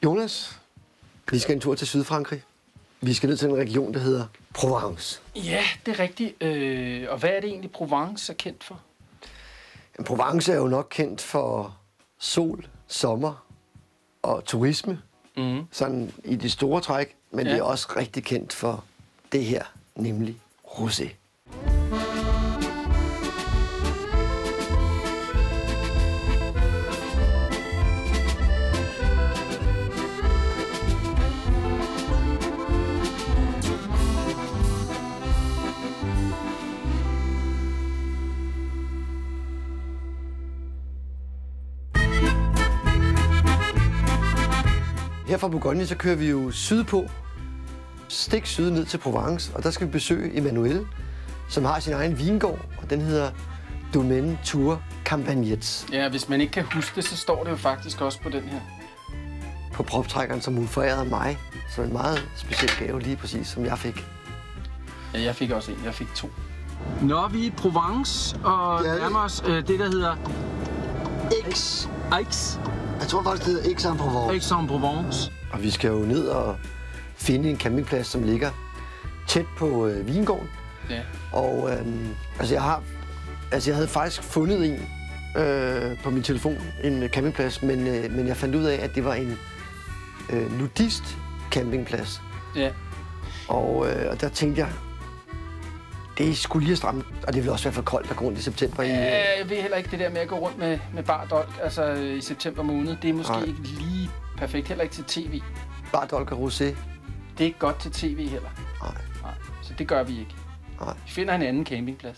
Jonas, vi skal en tur til Sydfrankrig. Vi skal ned til en region, der hedder Provence. Ja, det er rigtigt. Og hvad er det egentlig, Provence er kendt for? Jamen, Provence er jo nok kendt for sol, sommer og turisme. Sådan i det store træk. Men det er også rigtig kendt for det her, nemlig rosé. Her fra Bourgogne, så kører vi jo sydpå, stik syd ned til Provence, og der skal vi besøge Emmanuel, som har sin egen vingård, og den hedder Domaine Tour Campagnettes. Ja, hvis man ikke kan huske det, så står det jo faktisk også på den her. På proptrækkeren, som hun forærede mig, som en meget speciel gave, lige præcis, som jeg fik. Ja, jeg fik også en. Jeg fik 2. Nå, vi er i Provence, og nærmer os det, der hedder Aix. Aix. Jeg tror faktisk, det hedder Aix-en-Provence. Aix-en-Provence. Og vi skal jo ned og finde en campingplads, som ligger tæt på vingården. Ja. Og jeg havde faktisk fundet en på min telefon, en campingplads, men jeg fandt ud af, at det var en nudist campingplads. Ja. Og der tænkte jeg, det skulle lige stramme, og det vil også være for koldt at gå rundt i september. Ja, jeg ved heller ikke det der med at gå rundt med bar dolk, altså i september måned. Det er måske ikke lige perfekt, heller ikke til tv. Bar dolk og rosé? Det er ikke godt til tv heller. Nej. Så det gør vi ikke. Nej. Vi finder en anden campingplads.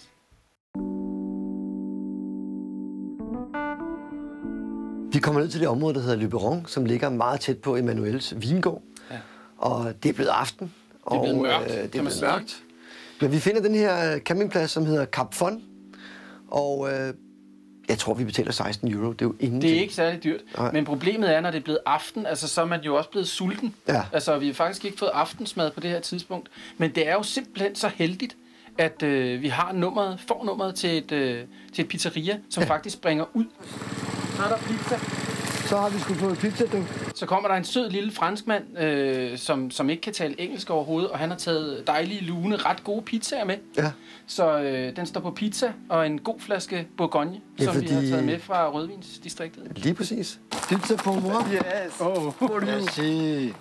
Vi kommer ned til det område, der hedder Le Biron, som ligger meget tæt på Emmanuels vingård. Ja. Og det er blevet aften. Det er blevet mørkt, det er blevet mørkt. Men vi finder den her campingplads, som hedder Cap Fon, og jeg tror, vi betaler 16 euro. Det er jo ingenting. Det er ikke særlig dyrt, men problemet er, når det er blevet aften, altså så er man jo også blevet sulten. Ja. Altså, vi har faktisk ikke fået aftensmad på det her tidspunkt, men det er jo simpelthen så heldigt, at vi får nummeret til et pizzeria, som faktisk bringer ud. Så er der pizza. Så har vi sgu fået pizza, du. Så kommer der en sød lille franskmand, som ikke kan tale engelsk overhovedet, og han har taget dejlige, lune, ret gode pizzaer med. Ja. Så den står på pizza og en god flaske Bourgogne, som vi har taget med fra Rødvinsdistriktet. Lige præcis. Pizza pour moi? Yes. Oh, for you. Merci.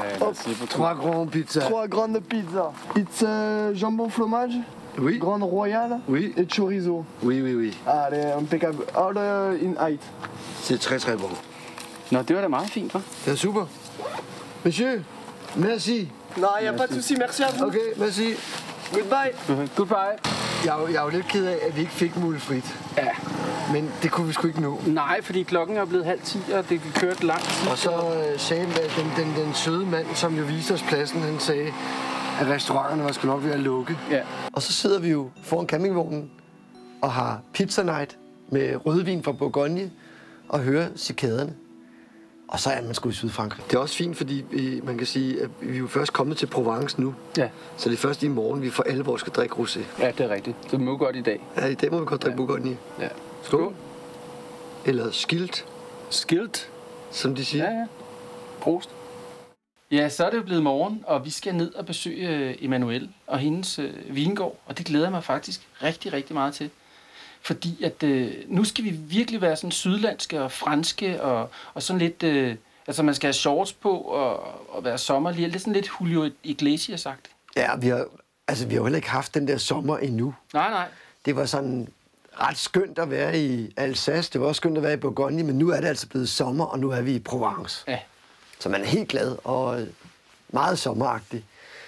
Trois grandes pizza. Trois grandes pizza. It's jambon fromage. Oui. Grande royale. Oui. Et chorizo. Oui, oui, oui. Allez, impeccable. All in height. C'est très, très bon. Nå, det var da meget fint, hva'? Det er super. Monsieur, merci. Nej, pas de souci. Merci à vous. Okay, merci. Goodbye. Goodbye. Jeg er jo lidt ked af, at vi ikke fik mulefrit. Ja. Men det kunne vi sgu ikke nå. Nej, fordi klokken er blevet 9:30, og det kørte lang tid. Og så sagde den søde mand, som jo viste os pladsen, han sagde, at restauranterne var sgu nok ved at lukke. Ja. Og så sidder vi jo foran campingvognen og har pizza night med rødvin fra Bourgogne og hører cikaderne. Og så er man sgu i Sydfrankrig. Det er også fint, fordi man kan sige, at vi er jo først kommet til Provence nu. Ja. Så det er først i morgen, vi for alvor skal drikke rosé. Ja, det er rigtigt. Det må godt i dag. Ja, i dag må vi godt drikke Bourgogne. Ja. Skål. Eller skilt. Skilt. Som de siger. Ja, ja. Prost. Ja, så er det jo blevet morgen, og vi skal ned og besøge Emmanuel og hendes vingård. Og det glæder jeg mig faktisk rigtig, rigtig meget til. Fordi at nu skal vi virkelig være sådan sydlandske og franske og sådan lidt... altså man skal have shorts på og være sommerlig. Det er sådan lidt Julio Iglesias-agtigt. Ja, vi har jo heller ikke haft den der sommer endnu. Nej. Det var sådan ret skønt at være i Alsace. Det var også skønt at være i Bourgogne, men nu er det altså blevet sommer, og nu er vi i Provence. Ja. Så man er helt glad og meget sommeragtig.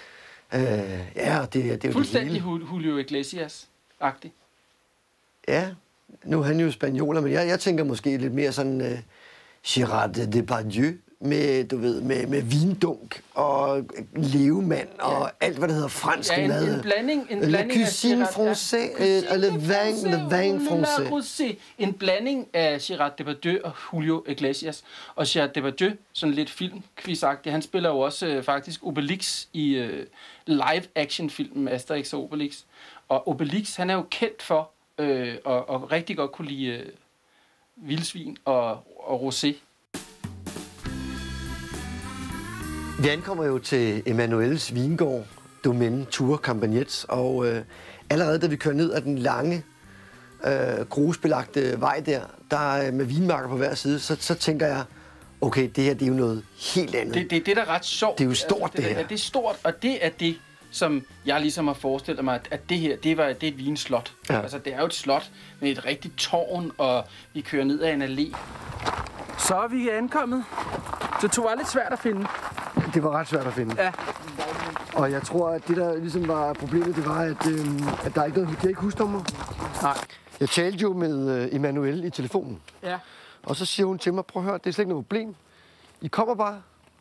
Ja, det er jo fuldstændig Julio Iglesias-agtigt. Ja, nu er han jo spanioler, men jeg tænker måske lidt mere sådan Gérard Depardieu med vindunk og levemand og alt, hvad det hedder fransk mad. En blanding La cuisine française, le vin français. En blanding af Gérard Depardieu og Julio Iglesias. Og Gérard Depardieu, sådan lidt filmquizagtig, han spiller jo også faktisk Obelix i live-action-filmen Asterix og Obelix. Og Obelix, han er jo kendt for og rigtig godt kunne lide vildsvin og rosé. Vi ankommer jo til Emanuels vingård, Domaine Tour Campagnets, og allerede da vi kører ned ad den lange, grusbelagte vej der med vinmarker på hver side, så tænker jeg, okay, det her det er jo noget helt andet. Det er da ret sjovt. Det er jo stort, altså, det her. Det er stort, og det er det, som jeg ligesom har forestillet mig, at det her, det er et vinslot. Ja. Altså, det er jo et slot med et rigtigt tårn, og vi kører ned ad en allé. Så er vi ankommet. Det tog var lidt svært at finde. Det var ret svært at finde. Ja. Og jeg tror, at det der ligesom var problemet, det var, at der er ikke noget, de ikke husnummer. Nej. Jeg talte jo med Emanuel i telefonen. Ja. Og så siger hun til mig, prøv at høre, det er slet ikke noget problem. I kommer bare,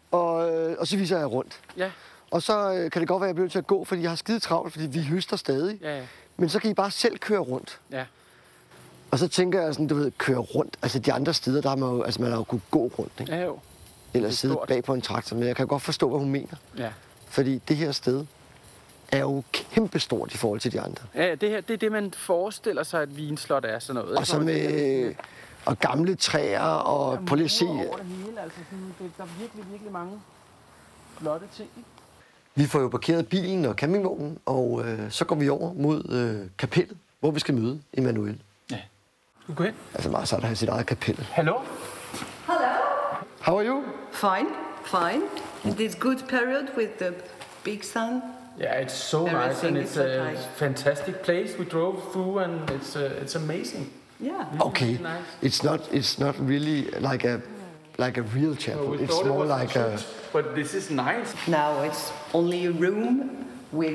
og så viser jeg rundt. Ja. Og så kan det godt være, at jeg bliver nødt til at gå, fordi jeg har skide travlt, fordi vi høster stadig. Ja. Men så kan I bare selv køre rundt. Ja. Og så tænker jeg sådan, du ved, køre rundt. Altså de andre steder, der har man jo, man har jo kunnet gå rundt, ikke? Ja jo. Eller sidde bag på en traktor, men jeg kan godt forstå, hvad hun mener. Ja. Fordi det her sted er jo kæmpestort i forhold til de andre. Ja, det her, det er det, man forestiller sig, at vinslot er sådan noget. Og så med og gamle træer, og prøv lige at se. Over det hele, altså sådan, der er virkelig mange flotte ting. Vi får jo parkeret bilen og campingvognen, og så går vi over mod kapellet, hvor vi skal møde Emanuel. Ja. Du går hen. Altså meget så der har sit eget kapel. Hallo? Hello. How are you? Fine. In this good period with the big sun. Yeah, it's so nice and Everything it's is a okay. fantastic place. We drove through and it's amazing. Yeah. Okay, Nice. it's not really like a real chapel. We It's thought it more was like a. church, but this is nice. Now it's only a room with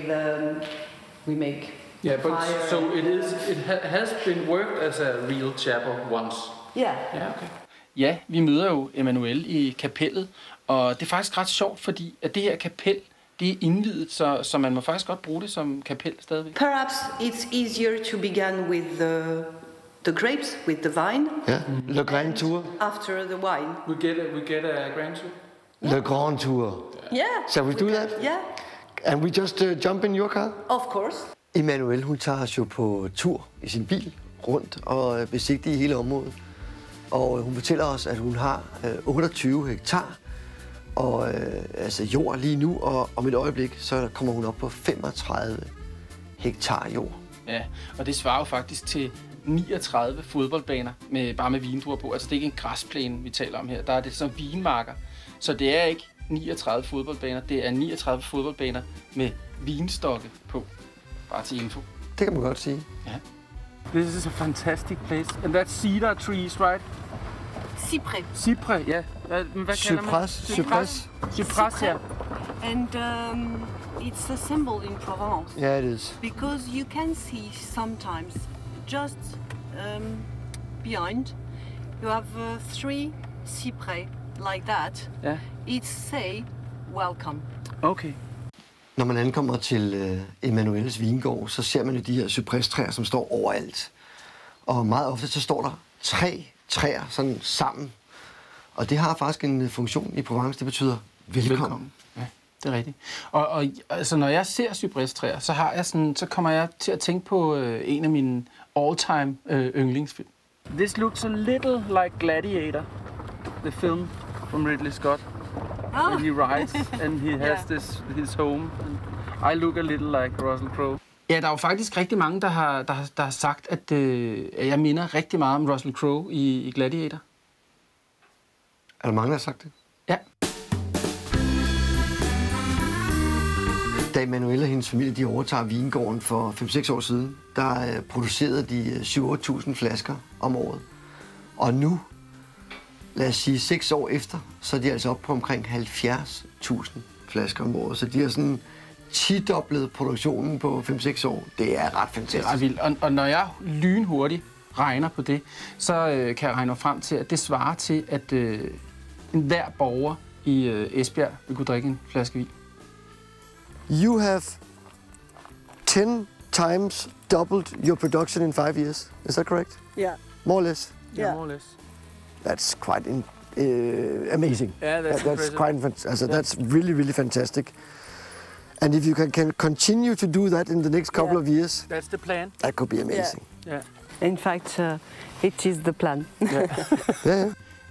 we make. Yeah, but fire so and, it has been worked as a real chapel once. Yeah. Ja, okay. Ja, vi møder jo Emanuel i kapellet, og det er faktisk ret sjovt, fordi at det her kapel, det er indvidet, så man må faktisk godt bruge det som kapel stadigvæk. Perhaps it's easier to begin with the grapes, with the vine. Yeah, Le Grand Tour. After the wine. We get a grand tour. Le Grand Tour. Yeah. Shall we do that? Yeah. And we just jump in your car? Of course. Emanuel, hun tager os jo på tur i sin bil rundt og besigtiger hele området. Og hun fortæller os, at hun har 28 hektar og altså jord lige nu, og om et øjeblik, så kommer hun op på 35 hektar jord. Ja, og det svarer jo faktisk til 39 fodboldbaner bare med vindruer på. Altså det er ikke en græsplæne, vi taler om her. Der er det som vinmarker. Så det er ikke 39 fodboldbaner, det er 39 fodboldbaner med vinstokke på. Bare til info. Det kan man godt sige. Ja. This is a fantastic place. And that's cedar trees, right? Cypress, ja. Hvad kalder man? Cypress, ja. And it's a symbol in Provence. Yeah, it is. Because you can see sometimes just behind you have 3 cypress like that. Ja. It say welcome. Okay. Når man ankommer til Emanuels vingård, så ser man jo de her cypresstræer, som står overalt. Og meget ofte så står der 3 træer sådan sammen. Og det har faktisk en funktion i Provence, det betyder velkommen. Ja, det er rigtigt. Og altså, når jeg ser cypresstræer, så kommer jeg til at tænke på en af mine all-time yndlingsfilm. This looks a little like Gladiator, the film from Ridley Scott. And he rides, and he has his home. And I look a little like Russell Crowe. Ja, der er jo faktisk rigtig mange, der har sagt, at jeg minder rigtig meget om Russell Crowe i Gladiator. Er der mange, der har sagt det? Ja. Da Emanuel og hendes familie de overtager vingården for 5-6 år siden, der producerede de 7-8.000 flasker om året. Og nu, lad os sige 6 år efter, så er de altså oppe på omkring 70.000 flasker om året. Så de har sådan 10-doblet produktionen på 5-6 år. Det er ret fantastisk. Det er ret vildt. Og når jeg lynhurtigt regner på det, så kan jeg regne frem til, at det svarer til, at enhver borger i Esbjerg vil kunne drikke en flaske vin. You have 10 times doubled your production in 5 years. Is that correct? Yeah. More or less? Yeah, more or less. That's quite amazing. Yeah, that's quite that's really, really fantastic. And if you can continue to do that in the next couple of years, That's the plan. that could be amazing. Yeah. In fact, it is the plan. Yeah.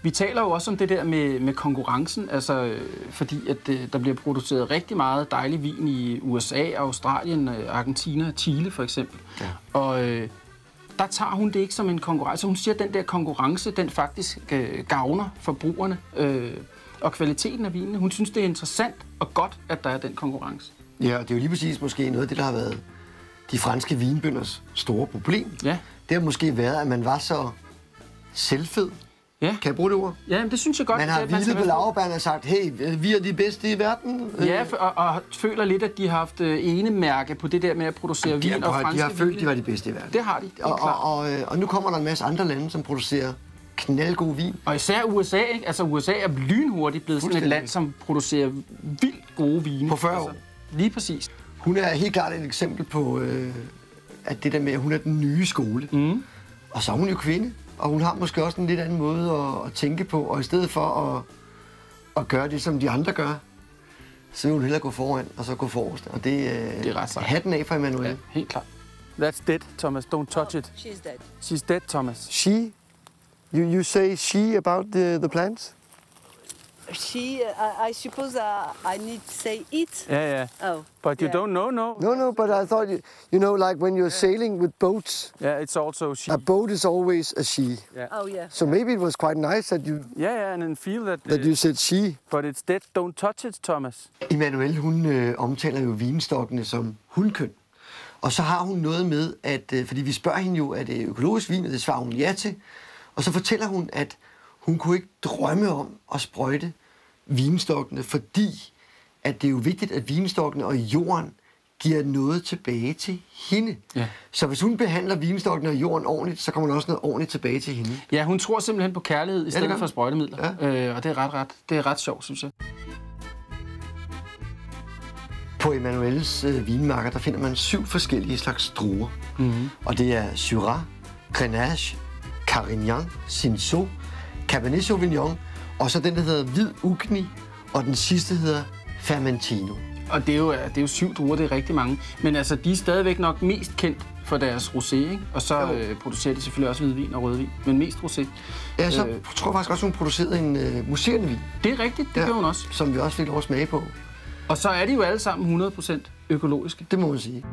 Vi taler jo også om det der med konkurrencen, altså fordi at der bliver produceret rigtig meget dejlig vin i USA, Australien, Argentina og Chile for eksempel. Ja. Og der tager hun det ikke som en konkurrence. Hun siger, at den der konkurrence, den faktisk gavner forbrugerne og kvaliteten af vinene. Hun synes, det er interessant og godt, at der er den konkurrence. Ja, det er jo lige præcis måske noget af det, der har været de franske vinbønders store problem. Ja. Det har måske været, at man var så selvfed. Ja. Kan jeg bruge det ord? Ja, det synes jeg godt. Man har hvilet på laurbærrene og sagt, hey, vi er de bedste i verden. Ja, og føler lidt, at de har haft enemærke på det der med at producere vin og franske. De har følt, de var de bedste i verden. Det har de, og nu kommer der en masse andre lande, som producerer knaldgod vin. Og især USA, ikke? Altså USA er lynhurtigt blevet sådan et land, som producerer vildt gode vine. På 40 år. Lige præcis. Hun er helt klart et eksempel på, at det der med, at hun er den nye skole. Mm. Og så er hun jo kvinde. Og hun har måske også en lidt anden måde at tænke på, og i stedet for at gøre det, som de andre gør, så vil hun hellere gå foran, og så gå forrest. Og det er ret sejt. Hatten af for Emmanuel. Ja, helt klart. That's dead, Thomas. Don't touch it. She's dead. She's dead, Thomas. She? You say she about the plants? She, I suppose I need to say it. Yeah. Oh. But you don't know, no? No, but I thought, you know, like when you're sailing with boats, Yeah, it's also she. a boat is always a she. Yeah. Oh, yeah. So maybe it was quite nice that And then feel that you said she. But it's dead. Don't touch it, Thomas. Emmanuel, hun omtaler jo vinstokkene som hundkøn. Og så har hun noget med, at fordi vi spørger hende jo, er det økologisk vin, og det svarer hun ja til. Og så fortæller hun, at hun kunne ikke drømme om at sprøjte vinstokkene, fordi at det er jo vigtigt, at vinstokkene og jorden giver noget tilbage til hende. Ja. Så hvis hun behandler vinstokkene og jorden ordentligt, så kommer der også noget ordentligt tilbage til hende. Ja, hun tror simpelthen på kærlighed i stedet for sprøjtemidler. Ja. Og det er ret sjovt, synes jeg. På Emmanuels vinmarker, der finder man 7 forskellige slags druer. Mm-hmm. Og det er Syrah, Grenache, Carignan, Cinsault, Cabernet Sauvignon, og så den, der hedder Hvid Ugni, og den sidste hedder Fermentino. Og det er jo 7 druer, det er rigtig mange. Men altså, de er stadigvæk nok mest kendt for deres rosé, ikke? Og så producerer de selvfølgelig også hvidvin og rødvin, men mest rosé. Ja, så tror jeg faktisk også, hun producerede en muserende vin. Det er rigtigt, det gør hun også. Som vi også fik lov at smage på. Og så er de jo alle sammen 100% økologiske. Det må man sige.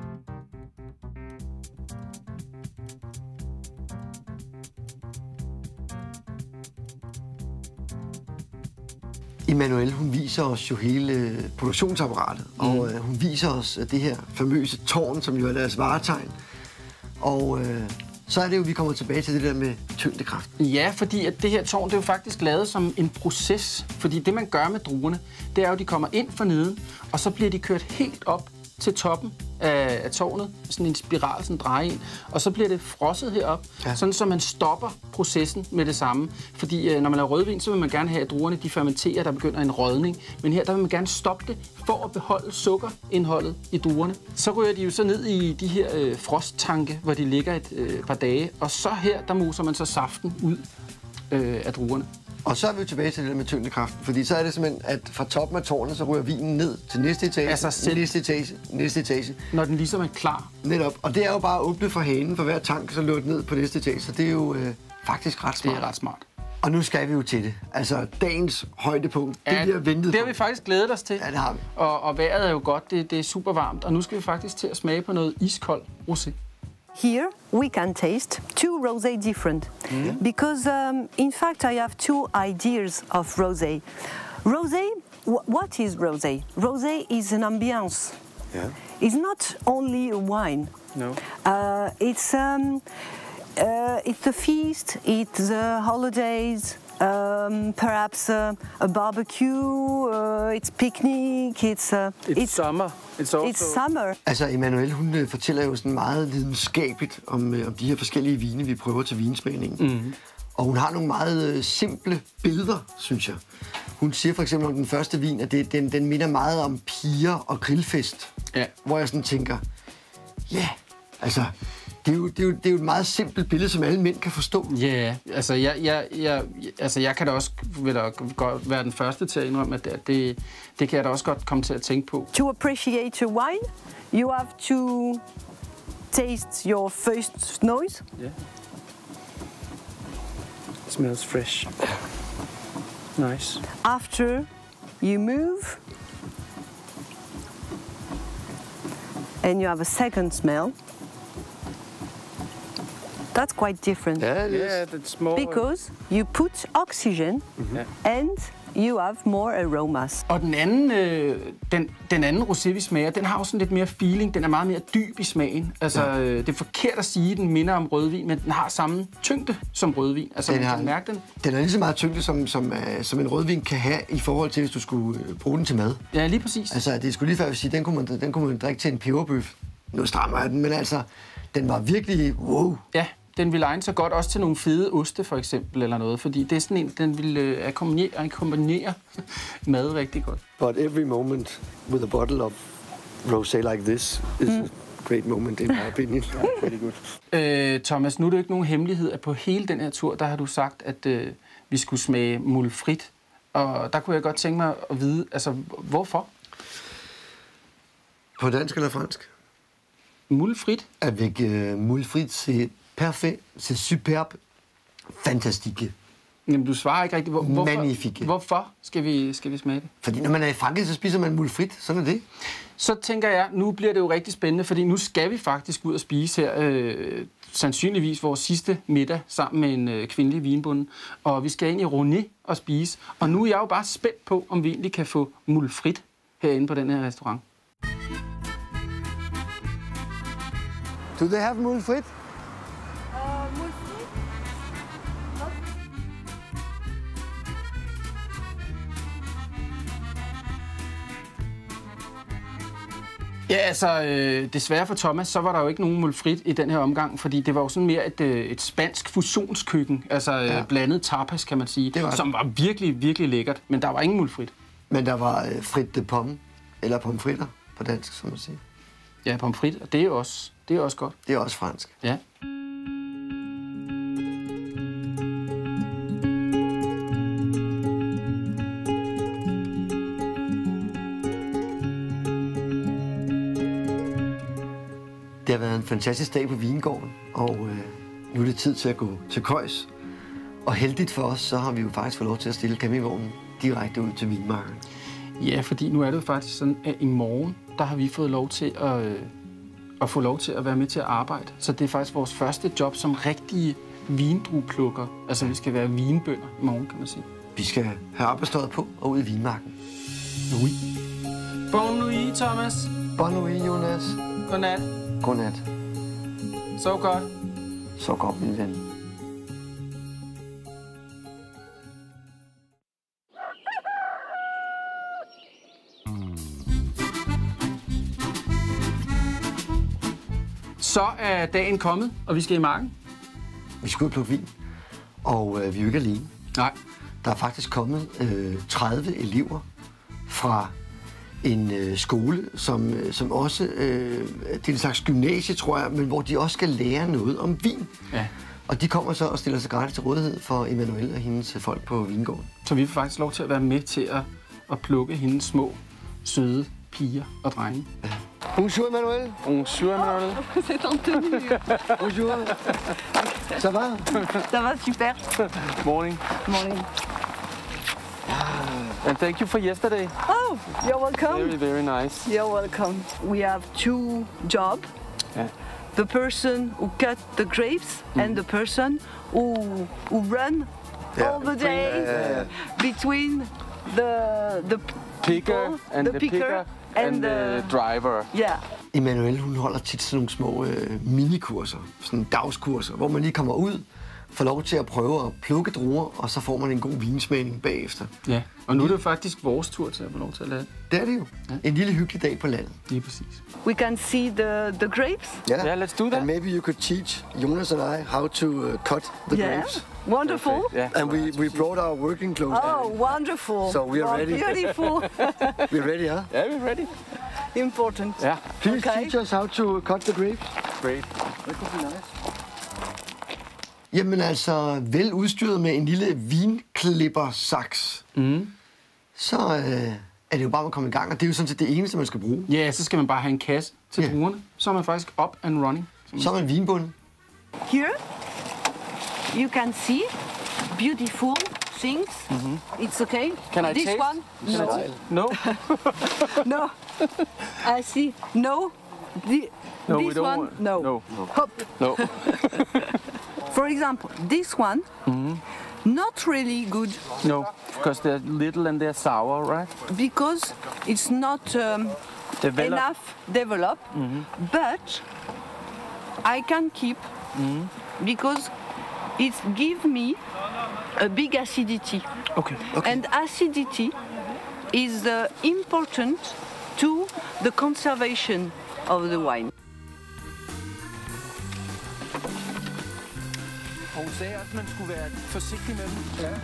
Emmanuel, hun viser os jo hele produktionsapparatet, og hun viser os det her famøse tårn, som jo er deres varetegn. Og så er det jo, vi kommer tilbage til det der med tyngdekraft. Ja, fordi at det her tårn, det er jo faktisk lavet som en proces. Fordi det, man gør med druerne, det er jo, at de kommer ind for neden, og så bliver de kørt helt op til toppen af tårnet, sådan en spiral, sådan en dreje ind, og så bliver det frosset herop, sådan så man stopper processen med det samme. Fordi når man laver rødvin, så vil man gerne have, at druerne de fermenterer, der begynder en rådning. Men her, der vil man gerne stoppe det, for at beholde sukkerindholdet i druerne. Så ryger de jo så ned i de her frosttanke, hvor de ligger et par dage, og så her, der moser man så saften ud af druerne. Og så er vi jo tilbage til det der med tyngdekraften, fordi så er det simpelthen, at fra toppen af tårnet, så ryger vinen ned til næste etage, næste etage. Når den ligesom er klar. Netop. Og det er jo bare at åbne for hanen for hver tank, så løber den ned på næste etage. Så det er jo faktisk ret smart. Det er ret smart. Og nu skal vi jo til det. Altså, dagens højdepunkt, det vi har ventet på. Det har vi faktisk glædet os til. Ja, det har vi. Og vejret er jo godt, det er super varmt. Og nu skal vi faktisk til at smage på noget iskold rosé. Here we can taste 2 rosé different because in fact I have 2 ideas of rosé. Rosé, what is rosé? Rosé is an ambiance. Yeah. It's not only a wine. No. It's the feast, it's the holidays. Perhaps a barbecue, it's picnic, it's summer. It's summer. Altså, Emmanuel, hun fortæller jo sådan meget lidenskabeligt om de her forskellige vine, vi prøver til vinsmagningen. Mm-hmm. Og hun har nogle meget simple billeder, synes jeg. Hun siger for eksempel om den første vin, at den minder meget om piger og grillfest. Ja. Hvor jeg sådan tænker, altså... Det er jo et meget simpelt billede, som alle mænd kan forstå. Ja, altså jeg kan da også godt være den første til at indrømme, at det kan jeg da også godt komme til at tænke på. To appreciate a wine, you have to taste your first noise. Yeah. It smells fresh. Nice. After you move, and you have a second smell. That's quite different. Ja, det Yeah, that's more... Because you put oxygen and you have more aromas. Og den anden rosé, vi smager, den har jo sådan lidt mere feeling. Den er meget mere dyb i smagen. Altså, det er forkert at sige, at den minder om rødvin, men den har samme tyngde som rødvin. Altså, man kan mærke den. Den er lige så meget tyngde, som en rødvin kan have i forhold til, hvis du skulle bruge den til mad. Ja, lige præcis. Altså, det skulle lige før sige, den kunne man drikke til en peberbøf. Nu strammer jeg den, men altså, den var virkelig wow. Ja, den ville egne sig godt også til nogle fede oste, for eksempel, eller noget. Fordi det er sådan en, den ville akkompagnere mad rigtig godt. But every moment with a bottle of rosé like this is a great moment, in my opinion. Pretty good. Thomas, nu er det jo ikke nogen hemmelighed, at på hele den her tur, der har du sagt, at vi skulle smage moule frite. Og der kunne jeg godt tænke mig at vide, altså, hvorfor? På dansk eller fransk? Moule frite? Avec moule frite, c'est parfait, c'est superbe, fantastique. Jamen, du svarer ikke rigtigt. Magnifique. Hvorfor skal vi smage det? Fordi når man er i Frankrig, så spiser man moule frite, sådan er det. Så tænker jeg, nu bliver det jo rigtig spændende, fordi nu skal vi faktisk ud og spise her, sandsynligvis vores sidste middag sammen med en kvindelig vinbonde. Og vi skal ind i Roné og spise. Og nu er jeg jo bare spændt på, om vi egentlig kan få moule frite herinde på den her restaurant. Do they have moule frite? Ja, altså, desværre for Thomas, så var der jo ikke nogen moule frite i den her omgang, fordi det var jo sådan mere et spansk fusionskøkken, altså blandet tapas, kan man sige, som var virkelig, virkelig lækkert, men der var ingen moule frite. Men der var frite de pomme, eller pomfritter på dansk, som man siger. Ja, pomfrit, og det er jo også godt. Det er også fransk. Ja. Det har været en fantastisk dag på Vingården, og nu er det tid til at gå til køjs. Og heldigt for os, så har vi jo faktisk fået lov til at stille campingvognen direkte ud til vinmarken. Ja, fordi nu er det jo faktisk sådan, at i morgen, der har vi fået lov til at få lov til at være med til at arbejde. Så det er faktisk vores første job som rigtige vindrueplukker. Altså, vi skal være vinbønder i morgen, kan man sige. Vi skal have arbejdstøjet på og ud i vinmarken. Oui. Bon nuit, Thomas. Bon nuit, Jonas. Godnat. Godnat. Så godt. Så godt, min ven. Så er dagen kommet, og vi skal i marken. Vi skal ud og plukke vin, og vi er jo ikke alene. Nej. Der er faktisk kommet 30 elever fra en skole, som også det er en slags gymnasie, tror jeg, men hvor de også skal lære noget om vin. Ja. Og de kommer så og stiller sig gratis til rådighed for Emanuel og hendes folk på Vingården. Så vi får faktisk lov til at være med til at plukke hendes små, søde piger og drenge. Ja. Bonjour Emmanuel. Bonjour, Emanuel. C'est en tenue. Bonjour. Ça va? Ça va super. Morning. Morning. And thank you for yesterday. Oh, you're welcome. Very, very nice. You're welcome. We have two jobs. Yeah. The person who cut the grapes and the person who run all the day between the Picker and the picker and the driver. Yeah. Emanuel, hun holder tit sådan nogle små minikurser, sådan dagskurser, hvor man lige kommer ud, får lov til at prøve at plukke druer, og så får man en god vinsmagning bagefter. Ja, og nu er det jo faktisk vores tur til at få lov til at lade. Det er det jo. Ja. En lille hyggelig dag på landet. Lige præcis. We can see the grapes. Yeah, let's do that. And maybe you could teach Jonas and I how to cut the grapes. Wonderful. Yeah. And we brought our working clothes. Oh, wonderful. So we are ready. Beautiful. We're ready, huh? Yeah, we're ready. Important. Ja. Please Okay. teach us how to cut the grapes. Great. That could be nice. Jamen altså, vel udstyret med en lille vinklipper-saks, så er det jo bare at komme i gang, og det er jo sådan set det eneste, man skal bruge. Ja, så skal man bare have en kasse til druerne. Så er man faktisk up and running. Så er man vinbunden. Here you can see beautiful things. It's okay. Can I this taste? one? No. No? No. I see. No. No, we This don't one? want- No. No. Hop. No. For example, this one, not really good No, because they're little and they're sour, right? because it's not enough developed, but I can keep because it gives me a big acidity. Okay. And acidity is important to the conservation of the wine. Hun sagde også, at man skulle være forsigtig med dem. Ja.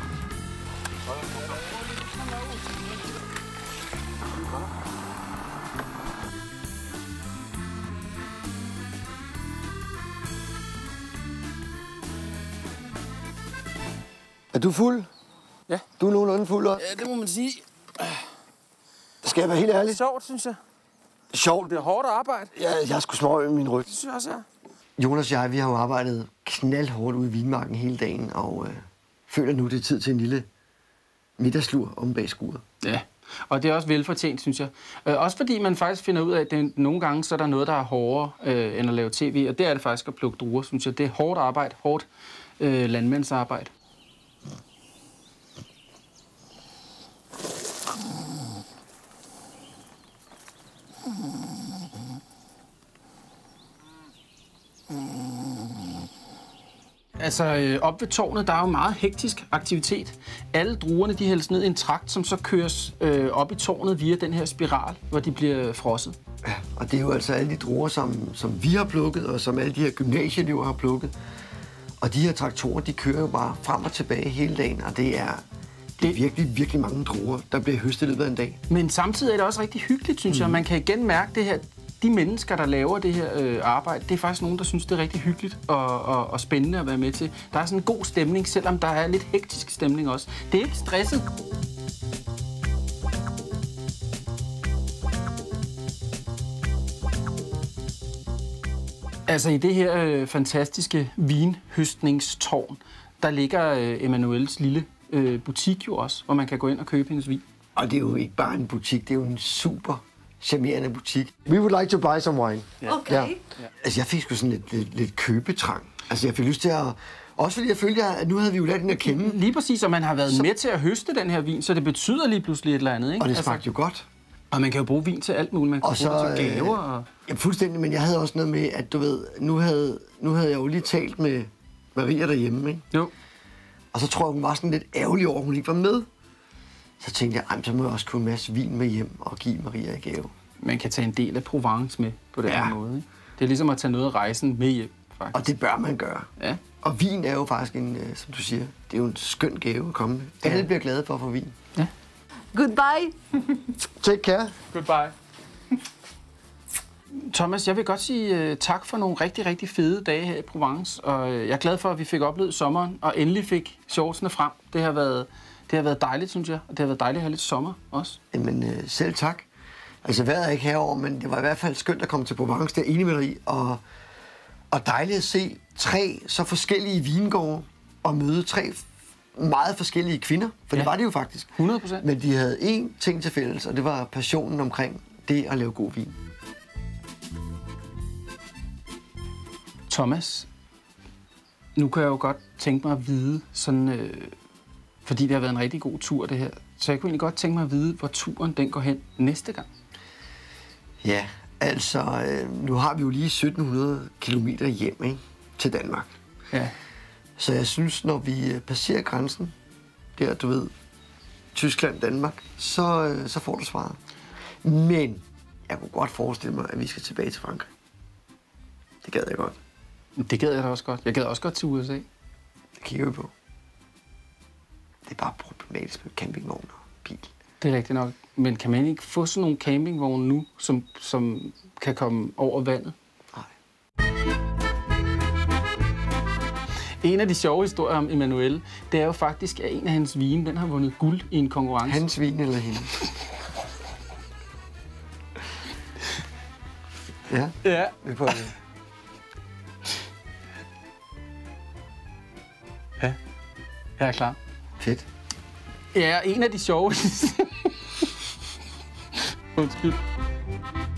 Er du fuld? Ja. Du er nogenlunde fuld også? Ja, det må man sige. Skal jeg være helt ærlig? Sjovt, synes jeg. Sjovt. Det er hårdt arbejde. Jeg er sgu små i min ryg. Det synes jeg også, Jonas og jeg, vi har jo arbejdet knaldhårdt ude i vinmarken hele dagen, og føler nu, det er tid til en lille middagslur om bag skuret. Ja, og det er også velfortjent, synes jeg. Også fordi man faktisk finder ud af, at nogle gange så er der noget, der er hårdere end at lave tv, og det er det faktisk at plukke druer, synes jeg. Det er hårdt arbejde, hårdt landmandsarbejde. Altså, op ved tårnet, der er jo meget hektisk aktivitet. Alle druerne, de hældes ned i en trakt, som så køres op i tårnet via den her spiral, hvor de bliver frosset. Ja, og det er jo altså alle de druer, som vi har plukket, og som alle de her gymnasieelever har plukket. Og de her traktorer, de kører jo bare frem og tilbage hele dagen, og det er virkelig, virkelig mange druer, der bliver høstet i løbet af en dag. Men samtidig er det også rigtig hyggeligt, synes jeg. Man kan igen mærke det her. De mennesker, der laver det her arbejde, det er faktisk nogen, der synes, det er rigtig hyggeligt og spændende at være med til. Der er sådan en god stemning, selvom der er lidt hektisk stemning også. Det er ikke stresset. Altså i det her fantastiske vinhøstningstårn, der ligger Emanuels lille butik jo også, hvor man kan gå ind og købe hendes vin. Og det er jo ikke bare en butik, det er jo en super charmerende butik. We would like to buy some wine. Okay. Ja. Altså, jeg fik sgu sådan lidt købetrang. Altså, jeg fik lyst til at... Også fordi jeg følte, at nu havde vi jo lært den at kende. Lige præcis, og man har været med til at høste den her vin, så det betyder lige pludselig et eller andet, ikke? Og det smagte jo godt. Og man kan jo bruge vin til alt muligt. Man kan bruge det til gaver. Og... Ja, fuldstændig, men jeg havde også noget med, at du ved, nu havde jeg jo lige talt med Maria derhjemme, ikke? Jo. Og så tror jeg, hun var sådan lidt ærgerlig over, at hun ikke var med. Så tænkte jeg, så må jeg også kunne en masse vin med hjem og give Maria i gave. Man kan tage en del af Provence med på den her måde, ikke? Det er ligesom at tage noget af rejsen med hjem, faktisk. Og det bør man gøre. Ja. Og vin er jo faktisk en, som du siger, det er jo en skøn gave at komme med. Alle bliver glade for at få vin. Ja. Goodbye. Take care. Goodbye. Thomas, jeg vil godt sige tak for nogle rigtig, rigtig fede dage her i Provence. Og jeg er glad for, at vi fik oplevet sommeren, og endelig fik shortsene frem. Det har været dejligt, synes jeg. Og det har været dejligt at have lidt sommer også. Jamen, selv tak. Altså, vejret er ikke herover, men det var i hvert fald skønt at komme til Provence. Det er enig med dig i. Og dejligt at se 3 så forskellige vingårde og møde 3 meget forskellige kvinder. For det var det jo faktisk. 100%. Men de havde én ting til fælles, og det var passionen omkring det at lave god vin. Thomas, nu kan jeg jo godt tænke mig at vide, sådan, fordi det har været en rigtig god tur, det her. Så jeg kunne egentlig godt tænke mig at vide, hvor turen den går hen næste gang. Ja, altså, nu har vi jo lige 1700 kilometer hjem, ikke, til Danmark. Ja. Så jeg synes, når vi passerer grænsen, der, du ved, Tyskland, Danmark, så får du svaret. Men jeg kunne godt forestille mig, at vi skal tilbage til Frankrig. Det gad jeg godt. Det gad jeg da også godt. Jeg gad også godt til USA. Det kigger vi på. Det er bare problematisk med campingvogn og bil. Det er rigtigt nok. Men kan man ikke få sådan nogle campingvogne nu, som kan komme over vandet? Nej. En af de sjove historier om Emanuel, det er jo faktisk, at en af hans vine, den har vundet guld i en konkurrence. Hans vin eller hende? Ja, Ja. vi prøver det. Ja, jeg er klar. Fedt. Ja, en af de sjove. Undskyld.